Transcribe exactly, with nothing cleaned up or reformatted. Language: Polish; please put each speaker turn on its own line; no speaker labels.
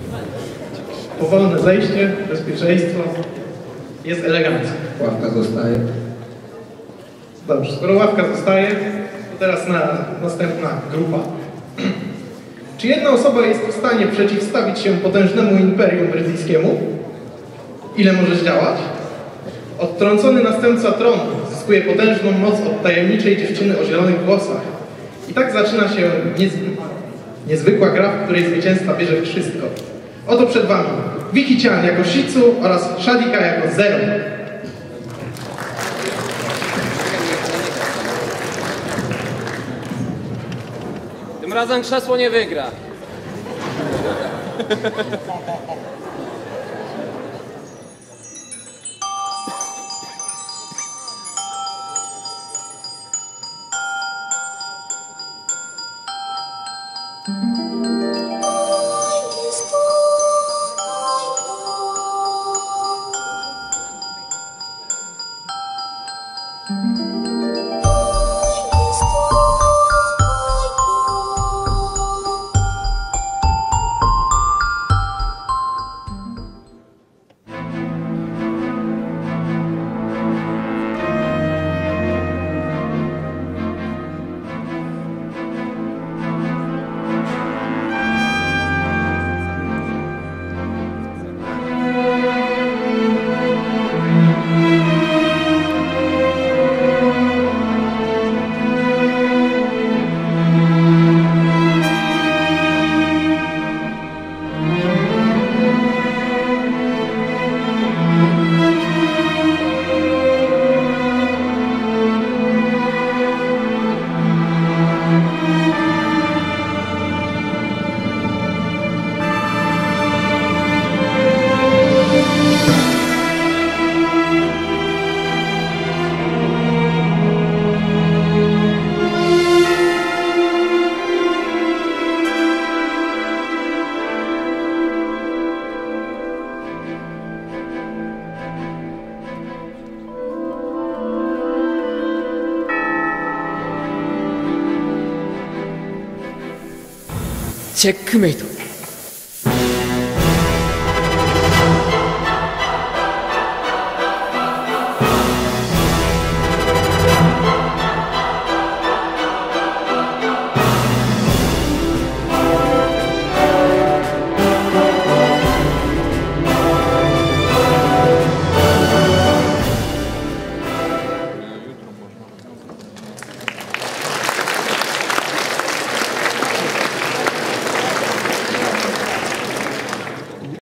Powolne zejście, bezpieczeństwo, jest elegancko.
Ławka zostaje.
Dobrze, skoro ławka zostaje, to teraz na następna grupa. Czy jedna osoba jest w stanie przeciwstawić się potężnemu imperium brytyjskiemu? Ile może zdziałać? Odtrącony następca tronu zyskuje potężną moc od tajemniczej dziewczyny o zielonych włosach. I tak zaczyna się niezwy niezwykła gra, w której zwycięzca bierze wszystko. Oto przed wami Wiki-chan jako Shizu oraz Shadika jako Zero.
Tym razem krzesło nie wygra.
체크메이트.